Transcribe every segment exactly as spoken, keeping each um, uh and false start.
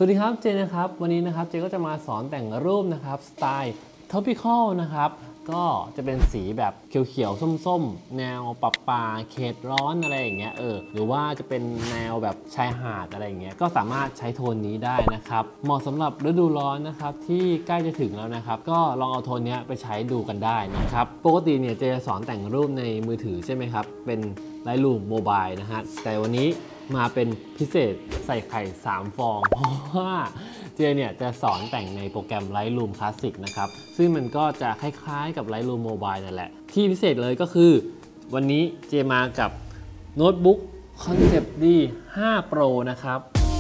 สวัสดีครับเจนะครับวันนี้นะครับเจก็จะมาสอนแต่งรูปนะครับสไตล์ topical นะครับก็จะเป็นสีแบบเขียวๆส้มๆแนวปะปาเขตร้อนอะไรอย่างเงี้ยเออหรือว่าจะเป็นแนวแบบชายหาดอะไรอย่างเงี้ยก็สามารถใช้โทนนี้ได้นะครับเหมาะสำหรับฤดูร้อนนะครับที่ใกล้จะถึงแล้วนะครับก็ลองเอาโทนนี้ไปใช้ดูกันได้นะครับปกติเนี่ยเจจะสอนแต่งรูปในมือถือใช่ไหมครับเป็น Lightroom Mobile นะฮะแต่วันนี้มาเป็นพิเศษใส่ไข่สามฟองเพราะว่าเจเนี่ยจะสอนแต่งในโปรแกรม Lightroom Classic นะครับซึ่งมันก็จะคล้ายๆกับ Lightroom Mobile นั่นแหละที่พิเศษเลยก็คือวันนี้เจมากับโน้ตบุ๊ก Concept ดี ไฟว์ Pro นะครับ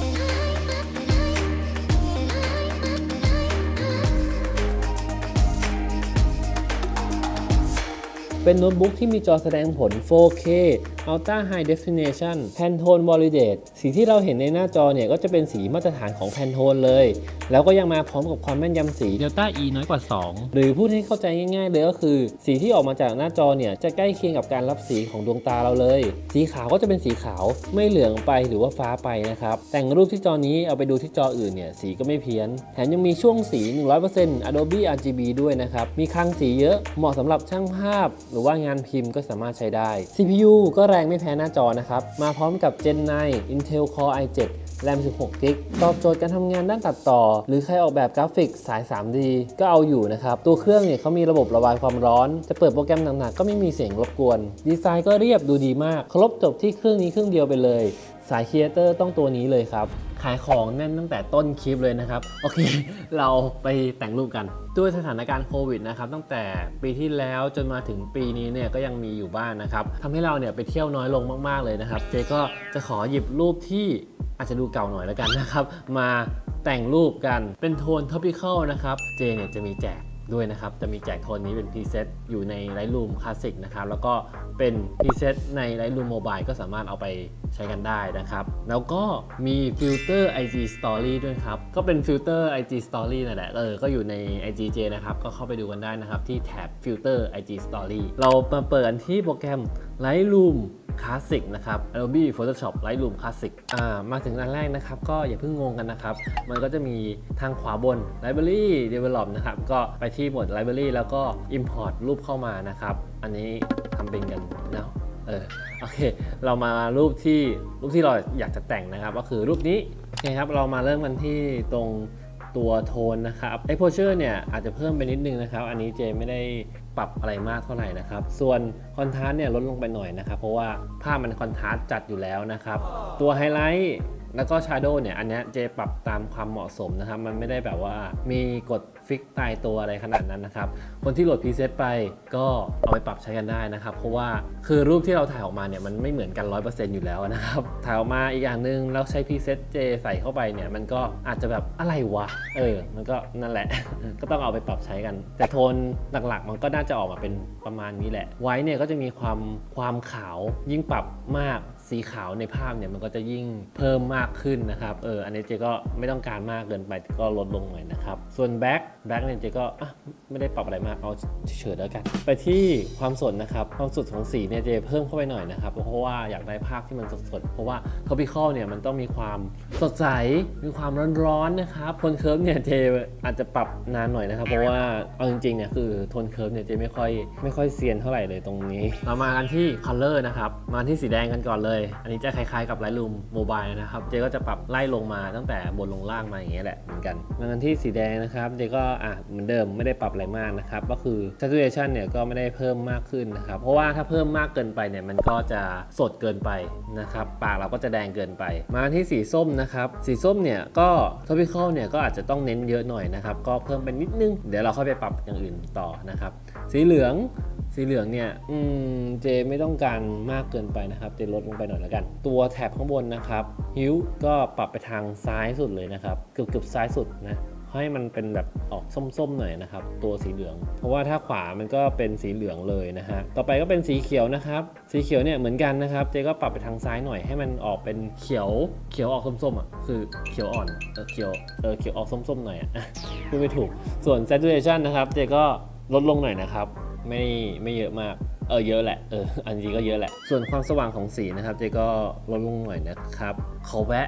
เป็นโน้ตบุ๊กที่มีจอแสดงผล โฟร์เค Ultra High Definition Pantone Validate สีที่เราเห็นในหน้าจอเนี่ยก็จะเป็นสีมาตรฐานของ Pantone เลยแล้วก็ยังมาพร้อมกับความแม่นยำสี Delta E น้อยกว่าสองหรือพูดให้เข้าใจง่ายๆเลยก็คือสีที่ออกมาจากหน้าจอเนี่ยจะใกล้เคียงกับการรับสีของดวงตาเราเลยสีขาวก็จะเป็นสีขาวไม่เหลืองไปหรือว่าฟ้าไปนะครับแต่งรูปที่จอนี้เอาไปดูที่จออื่นเนี่ยสีก็ไม่เพี้ยนแถมยังมีช่วงสี หนึ่งร้อยเปอร์เซ็นต์ Adobe อาร์ จี บี ด้วยนะครับมีคลังสีเยอะเหมาะสำหรับช่างภาพหรือว่างานพิมพ์ก็สามารถใช้ได้ ซี พี ยู ก็แรงไม่แพ้หน้าจอนะครับมาพร้อมกับ เจน ไนน์ Intel Core ไอ เซเว่น แรม สิบหก กิกะไบต์ ตอบโจทย์การทำงานด้านตัดต่อหรือใครออกแบบกราฟิกสาย ทรี ดี ก็เอาอยู่นะครับตัวเครื่องเนี่ยเขามีระบบระบายความร้อนจะเปิดโปรแกรมหนักๆก็ไม่มีเสียงรบกวนดีไซน์ก็เรียบดูดีมากครบจบที่เครื่องนี้เครื่องเดียวไปเลยสายครีเอเตอร์ต้องตัวนี้เลยครับขายของแน่นตั้งแต่ต้นคลิปเลยนะครับโอเคเราไปแต่งรูปกันด้วยสถานการณ์โควิดนะครับตั้งแต่ปีที่แล้วจนมาถึงปีนี้เนี่ยก็ยังมีอยู่บ้างนะครับทำให้เราเนี่ยไปเที่ยวน้อยลงมากๆเลยนะครับเจก็จะขอหยิบรูปที่อาจจะดูเก่าหน่อยแล้วกันนะครับมาแต่งรูปกันเป็นโทน topical นะครับเจเนี่ยจะมีแจกด้วยนะครับจะมีแจกโทนนี้เป็นพรีเซตอยู่ใน Lightroom Classic นะครับแล้วก็เป็นพรีเซตใน Lightroom Mobile ก็สามารถเอาไปใช้กันได้นะครับแล้วก็มีฟิลเตอร์ ไอ จี Story ด้วยครับก็เป็นฟิลเตอร์ ไอ จี Story นั่นแหละเออก็อยู่ใน ไอ จี เจ นะครับก็เข้าไปดูกันได้นะครับที่แท็บฟิลเตอร์ ไอ จี Story เรามาเปิดกันที่โปรแกรม Lightroom Classic นะครับ Adobe Photoshop Lightroom Classic อ่ามาถึงอันแรกนะครับก็อย่าเพิ่งงงกันนะครับมันก็จะมีทางขวาบน Library Develop นะครับก็ไปที่หมวด Library แล้วก็ Import รูปเข้ามานะครับอันนี้ทำเป็นกันเนาะเออโอเคเรามารูปที่รูปที่เราอยากจะแต่งนะครับก็คือรูปนี้โอเคครับเรามาเริ่มกันที่ตรงตัวโทนนะครับ Exposure เนี่ยอาจจะเพิ่มไปนิดนึงนะครับอันนี้เจไม่ได้ปรับอะไรมากเท่าไหร่นะครับส่วนคอนทราสต์เนี่ยลดลงไปหน่อยนะครับเพราะว่าภาพมันคอนทราสต์จัดอยู่แล้วนะครับตัวไฮไลท์แล้วก็ Shadow เนี่ยอันนี้เจปรับตามความเหมาะสมนะครับมันไม่ได้แบบว่ามีกฎฟิกตายตัวอะไรขนาดนั้นนะครับคนที่โหลดพรีเซตไปก็เอาไปปรับใช้กันได้นะครับเพราะว่าคือรูปที่เราถ่ายออกมาเนี่ยมันไม่เหมือนกัน ร้อยเปอร์เซ็นต์ อยู่แล้วนะครับถ่ายออกมาอีกอย่างหนึ่งแล้วใช้พรีเซตเจใส่เข้าไปเนี่ยมันก็อาจจะแบบอะไรวะเออมันก็นั่นแหละ ก็ต้องเอาไปปรับใช้กันแต่โทนหลักๆมันก็น่าจะออกมาเป็นประมาณนี้แหละไว้เนี่ยก็จะมีความความขาวยิ่งปรับมากสีขาวในภาพเนี่ยมันก็จะยิ่งเพิ่มมากขึ้นนะครับเอออันนี้เจก็ไม่ต้องการมากเกินไปก็ลดลงหน่อยนะครับส่วนแบ็คแบ็คเนี่ยเจก็ไม่ได้ปรับอะไรมากเอาเฉยๆแล้วกันไปที่ความสดนะครับความสดของสีเนี่ยเจเพิ่มเข้าไปหน่อยนะครับเพราะว่าอยากได้ภาพที่มันสดๆเพราะว่า topical เนี่ยมันต้องมีความสดใสมีความร้อนๆนะครับโทนเคิร์ฟเนี่ยเจอาจจะปรับนานหน่อยนะครับเพราะว่าเอาจริงๆเนี่ยคือโทนเคิร์ฟเนี่ยเจไม่ค่อยไม่ค่อยเซียนเท่าไหร่เลยตรงนี้เรามากันที่ color นะครับมาที่สีแดงกันก่อนเลยอันนี้จะคล้ายๆกับ Lightroom Mobile นะครับเจก็จะปรับไล่ลงมาตั้งแต่บนลงล่างมาอย่างเงี้ยแหละเหมือนกันมากันที่สีแดงนะครับเจก็อ่ะเหมือนเดิมไม่ได้ปรับอะไรมากนะครับก็คือ saturation เนี่ยก็ไม่ได้เพิ่มมากขึ้นนะครับเพราะว่าถ้าเพิ่มมากเกินไปเนี่ยมันก็จะสดเกินไปนะครับปากเราก็จะแดงเกินไปมาที่สีส้มนะครับสีส้มเนี่ยก็ topical เนี่ยก็อาจจะต้องเน้นเยอะหน่อยนะครับก็เพิ่มเป็นนิดนึงเดี๋ยวเราค่อยไปปรับอย่างอื่นต่อนะครับสีเหลืองสีเหลืองเนี่ยอืมเจไม่ต้องการมากเกินไปนะครับเจลดลงไปหน่อยแล้วกันตัวแถบข้างบนนะครับฮิ้วก็ปรับไปทางซ้ายสุดเลยนะครับเกือบเกือบซ้ายสุดนะให้มันเป็นแบบออกส้มๆหน่อยนะครับตัวสีเหลืองเพราะว่าถ้าขวามันก็เป็นสีเหลืองเลยนะฮะต่อไปก็เป็นสีเขียวนะครับสีเขียวเนี่ยเหมือนกันนะครับเจก็ปรับไปทางซ้ายหน่อยให้มันออกเป็นเขียวเขียวออกส้มๆอ่ะคือเขียวอ่อนเออเขียวเออเขียวออกส้มๆหน่อยอ่ะพูดไม่ถูกส่วน saturation นะครับเจก็ลดลงหน่อยนะครับไม่ไม่เยอะมากเออเยอะแหละเอออันนี้ก็เยอะแหละส่วนความสว่างของสีนะครับเจก็ลดลงหน่อยนะครับขอแวะ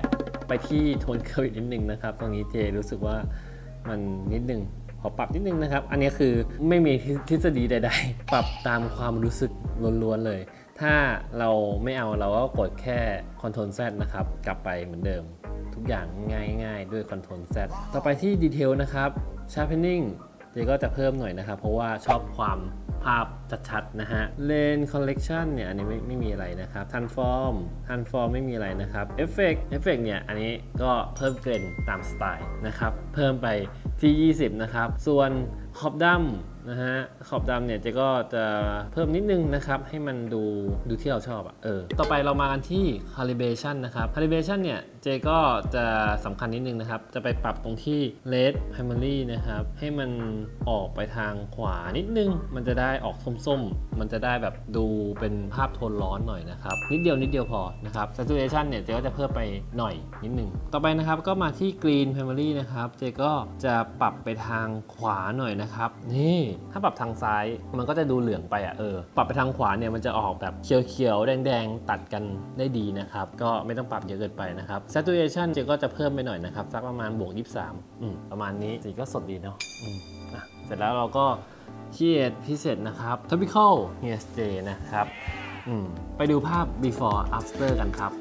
ไปที่โทนเคิร์ฟอีกนิดนึงนะครับตรงนี้เจรู้สึกว่ามันนิดนึงขอปรับนิดนึงนะครับอันนี้คือไม่มีทฤษฎีใดๆปรับตามความรู้สึกล้วนๆเลยถ้าเราไม่เอาเราก็กดแค่ คอนโทรล แซด นะครับกลับไปเหมือนเดิมทุกอย่างง่ายๆด้วย คอนโทรล แซด ต่อไปที่ ดีเทล นะครับ Sharpening เจก็จะเพิ่มหน่อยนะครับเพราะว่าชอบความภาพชัดๆนะฮะ Lane Collection เนี่ยอันนี้ไม่ไม่มีอะไรนะครับ Transform Transform ไม่มีอะไรนะครับ Effect Effect เนี่ยอันนี้ก็เพิ่มเกรนตามสไตล์นะครับเพิ่มไปที่ยี่สิบนะครับส่วนขอบดำนะฮะขอบดำเนี่ยเจก็จะเพิ่มนิดนึงนะครับให้มันดูดูที่เราชอบอ่ะเออต่อไปเรามากันที่ Calibration นะครับ Calibration เนี่ยเจก็จะสำคัญนิดนึงนะครับจะไปปรับตรงที่ Red Primary นะครับให้มันออกไปทางขวานิดนึงมันจะได้ออกส้มๆมันจะได้แบบดูเป็นภาพโทนร้อนหน่อยนะครับนิดเดียวนิดเดียวพอนะครับ Saturation เนี่ยเจก็จะเพิ่มไปหน่อยนิดนึงต่อไปนะครับก็มาที่ Green Primary นะครับเจก็จะปรับไปทางขวาหน่อยนะครับนี่ถ้าปรับทางซ้ายมันก็จะดูเหลืองไปอ่ะเออปรับไปทางขวาเนี่ยมันจะออกแบบเขียวๆแดงๆตัดกันได้ดีนะครับก็ไม่ต้องปรับเยอะเกินไปนะครับ Saturation เจก็จะเพิ่มไปหน่อยนะครับสักประมาณบวกยี่สิบสามอืมประมาณนี้สีก็สดดีเนาะอืมอ่ะเสร็จแล้วเราก็คีย์ พิเศษนะครับ Topical Hairspray นะครับอืมไปดูภาพ before after กันครับ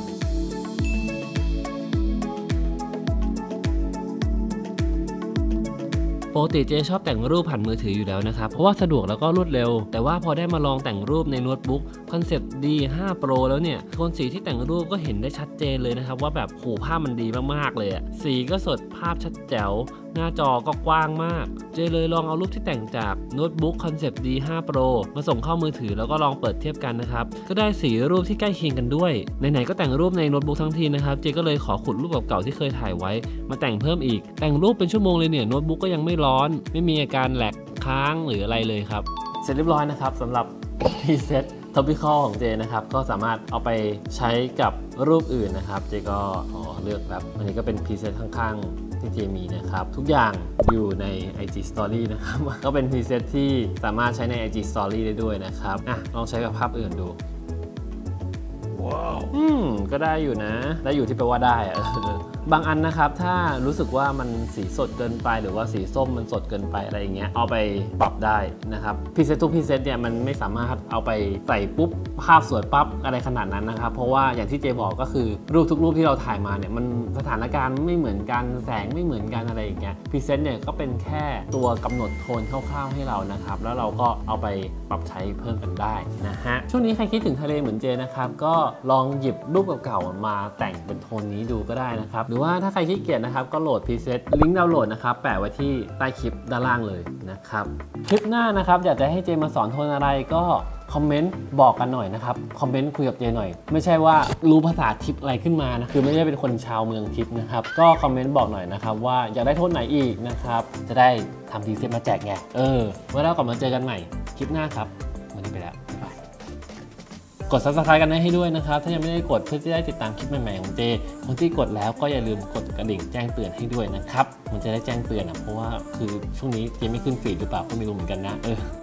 ปกติเจชอบแต่งรูปผ่านมือถืออยู่แล้วนะครับเพราะว่าสะดวกแล้วก็รวดเร็วแต่ว่าพอได้มาลองแต่งรูปในโน้ตบุ๊กคอนเซปต์ ดี ไฟว์ Pro แล้วเนี่ยโทนสีที่แต่งรูปก็เห็นได้ชัดเจนเลยนะครับว่าแบบโหภาพมันดีมากๆเลยอะสีก็สดภาพชัดแจ๋วหน้าจอก็กว้างมากเจเลยลองเอารูปที่แต่งจากโน้ตบุ๊กคอนเซปต์ ดี ไฟว์ Pro มาส่งเข้ามือถือแล้วก็ลองเปิดเทียบกันนะครับก็ได้สีรูปที่ใกล้เคียงกันด้วยไหนๆก็แต่งรูปในโน้ตบุ๊กทั้งทีนะครับเจก็เลยขอขุดรูปเก่าๆที่เคยถ่ายไว้มาแต่งเพิ่มอีกแต่งรูปเป็นชั่วโมงเลยเนี่ยโน้ตบุ๊กก็ยังไม่ร้อนไม่มีอาการแหลกค้างหรืออะไรเลยครับเสร็จเรียบร้อยนะครับสำหรับพรีเซต Topical ของเจนะครับก็สามารถเอาไปใช้กับรูปอื่นนะครับเจก็ขอเลือกแบบอันนี้ก็เป็นพรีเซตข้างๆที่เจมีนะครับทุกอย่างอยู่ใน ไอ จี Story นะครับ ก็เป็นพรีเซตที่สามารถใช้ใน ไอ จี Story ได้ด้วยนะครับอ่ะลองใช้กับภาพอื่นดูว้าวอืมก็ได้อยู่นะได้อยู่ที่แปลว่าได้อะบางอันนะครับถ้ารู้สึกว่ามันสีสดเกินไปหรือว่าสีส้มมันสดเกินไปอะไรอย่างเงี้ยเอาไปปรับได้นะครับพรีเซตทุกพรีเซตเนี่ยมันไม่สามารถเอาไปใส่ปุ๊บภาพสวยปั๊บอะไรขนาดนั้นนะครับเพราะว่าอย่างที่เจบอกก็คือรูปทุกรูปที่เราถ่ายมาเนี่ยมันสถานการณ์ไม่เหมือนกันแสงไม่เหมือนกันอะไรอย่างเงี้ยพรีเซตเนี่ยก็เป็นแค่ตัวกำหนดโทนคร่าวๆให้เรานะครับแล้วเราก็เอาไปปรับใช้เพิ่มกันได้นะฮะช่วงนี้ใครคิดถึงทะเลเหมือนเจนะครับก็ลองหยิบรูปเก่าๆมาแต่งเป็นโทนนี้ดูก็ได้นะครับหรือว่าถ้าใครขี้เกียจนะครับก็โหลดพรีเซตลิงก์ดาวน์โหลดนะครับแปะไว้ที่ใต้คลิปด้านล่างเลยนะครับคลิปหน้านะครับอยากจะให้เจมาสอนโทนอะไรก็คอมเมนต์บอกกันหน่อยนะครับคอมเมนต์คุยกับเจหน่อยไม่ใช่ว่ารู้ภาษาทิปอะไรขึ้นมานะคือไม่ได้เป็นคนชาวเมืองทิปนะครับก็คอมเมนต์บอกหน่อยนะครับว่าอยากได้โทนไหนอีกนะครับจะได้ทำพรีเซตมาแจกไงเออเมื่อเรากลับมาเจอกันใหม่คลิปหน้าครับวันนี้ไปแล้วบ๊ายบายกด ซับสไครบ์ กันให้ด้วยนะครับถ้ายังไม่ได้กดเพื่อที่จะได้ติดตามคลิปใหม่ๆของเจคนที่กดแล้วก็อย่าลืมกดกระดิ่งแจ้งเตือนให้ด้วยนะครับมันจะได้แจ้งเตือนนะเพราะว่าคือช่วงนี้เจไม่ขึ้นฟีดหรือเปล่าก็ไม่รู้เหมือนกันนะเออ